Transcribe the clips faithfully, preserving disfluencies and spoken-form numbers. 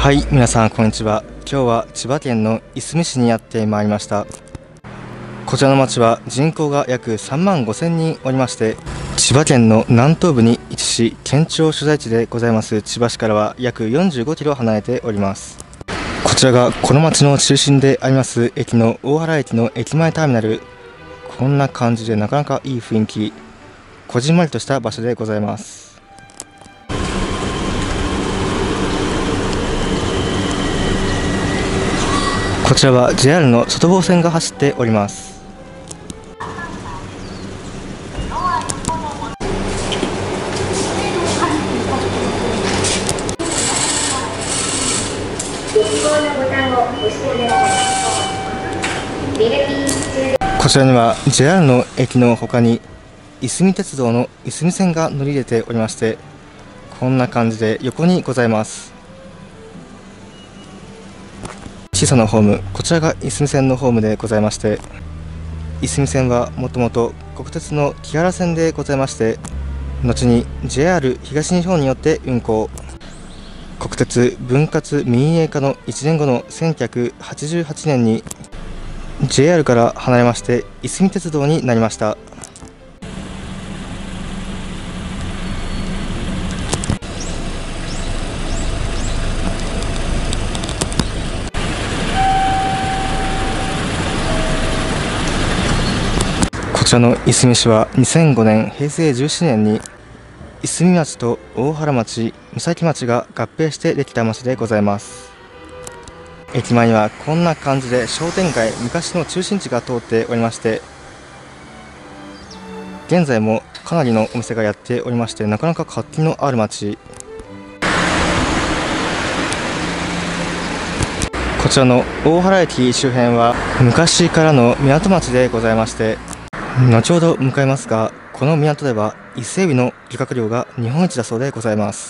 はい、皆さんこんにちは。今日は千葉県のいすみ市にやってまいりました。こちらの町は人口が約さんまんごせんにんおりまして、千葉県の南東部に位置し、県庁所在地でございます千葉市からは約よんじゅうごキロ離れております。こちらがこの町の中心であります駅の大原駅の駅前ターミナル。こんな感じでなかなかいい雰囲気、こじんまりとした場所でございます。こちらは ジェイアール の外房線が走っております。こちらには ジェイアール の駅の他にいすみ鉄道のいすみ線が乗り入れておりまして、こんな感じで横にございます。小さなホーム、こちらがいすみ線のホームでございまして、いすみ線はもともと国鉄の木原線でございまして、後に ジェイアール 東日本によって運行。国鉄分割民営化のいちねんごのせんきゅうひゃくはちじゅうはちねんに ジェイアール から離れましていすみ鉄道になりました。こちらのいすみ市はにせんごねんへいせいじゅうななねんにいすみ町と大原町、三崎町が合併してできた町でございます。駅前にはこんな感じで商店街、昔の中心地が通っておりまして、現在もかなりのお店がやっておりまして、なかなか活気のある町。こちらの大原駅周辺は昔からの港町でございまして、後ほど向かいますが、この港では伊勢海老の漁獲量が日本一だそうでございます。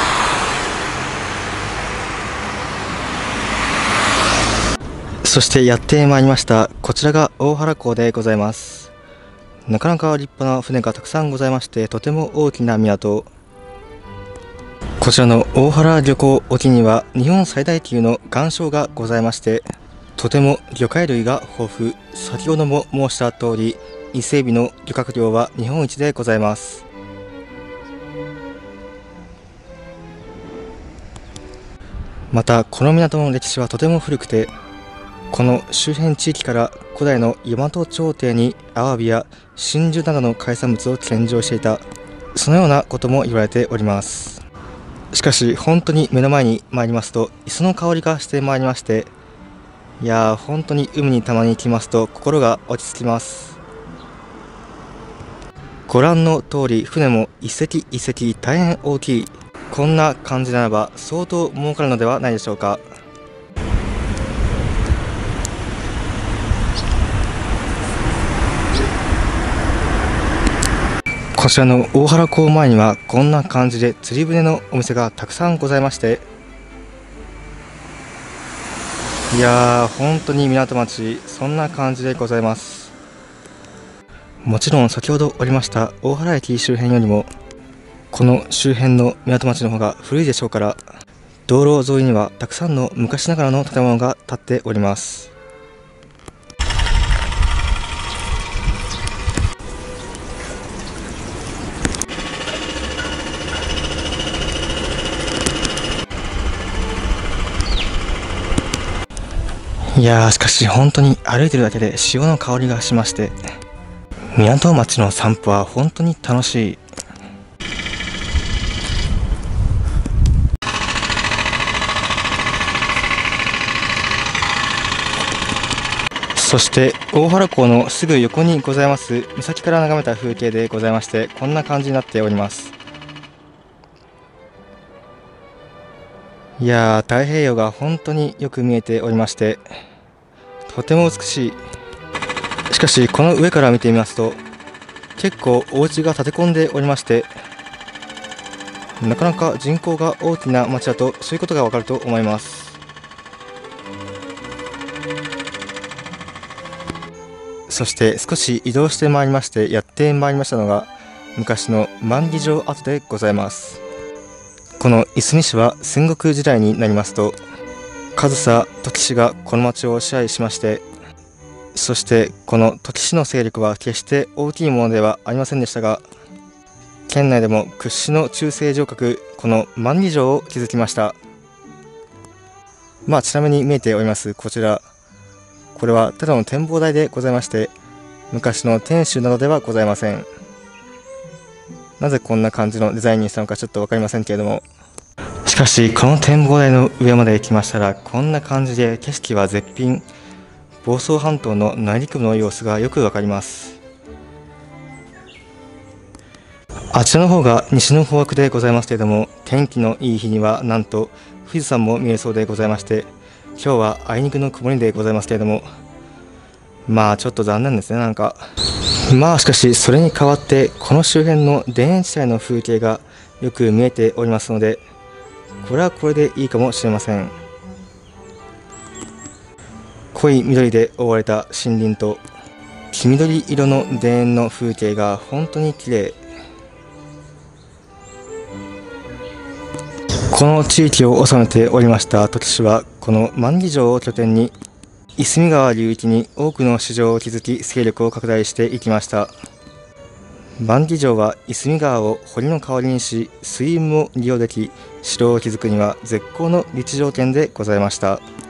そしてやってまいりました。こちらが大原港でございます。なかなか立派な船がたくさんございまして、とても大きな港。こちらの大原漁港沖には日本最大級の岩礁がございまして、とても魚介類が豊富。先ほども申した通り、伊勢海老の漁獲量は日本一でございます。またこの港の歴史はとても古くて、この周辺地域から古代の大和朝廷にアワビや真珠などの海産物を献上していた、そのようなことも言われております。しかし本当に目の前に参りますと磯の香りがしてまいりまして、いやー本当に海にたまに行きますと心が落ち着きます。ご覧の通り船も一隻一隻大変大きい。こんな感じならば相当儲かるのではないでしょうか。こちらの大原港前にはこんな感じで釣り船のお店がたくさんございまして、いやー本当に港町、そんな感じでございます。もちろん先ほどおりました大原駅周辺よりもこの周辺の港町の方が古いでしょうから、道路沿いにはたくさんの昔ながらの建物が建っております。いやーしかし本当に歩いてるだけで潮の香りがしまして、港町の散歩は本当に楽しい。そして大原港のすぐ横にございます岬から眺めた風景でございまして、こんな感じになっております。いやー太平洋が本当によく見えておりまして、とても美しい。しかしこの上から見てみますと結構お家が建て込んでおりまして、なかなか人口が大きな町だとそういうことがわかると思います。そして少し移動してまいりましてやってまいりましたのが昔の万里城跡でございます。 このいすみ市は戦国時代になりますと上総土岐氏がこの町を支配しまして、そしてこの土岐氏の勢力は決して大きいものではありませんでしたが、県内でも屈指の中世城郭、この万里城を築きました。まあちなみに見えておりますこちら、これはただの展望台でございまして、昔の天守などではございません。なぜこんな感じのデザインにしたのかちょっと分かりませんけれども、しかしこの展望台の上まで行きましたら、こんな感じで景色は絶品。房総半島の内陸部の様子がよく分かります。あちらの方が西の方角でございますけれども、天気のいい日にはなんと富士山も見えそうでございまして、今日はあいにくの曇りでございますけれども、まあちょっと残念ですね。なんかまあしかしそれに代わってこの周辺の田園地帯の風景がよく見えておりますので、これはこれでいいかもしれません。濃い緑で覆われた森林と黄緑色の田園の風景が本当に綺麗。この地域を治めておりました土岐氏は、この万里城を拠点に夷隅川流域に多くの市場を築き、勢力を拡大していきました。万里城は夷隅川を堀の代わりにし、水運も利用でき、城を築くには絶好の立地条件でございました。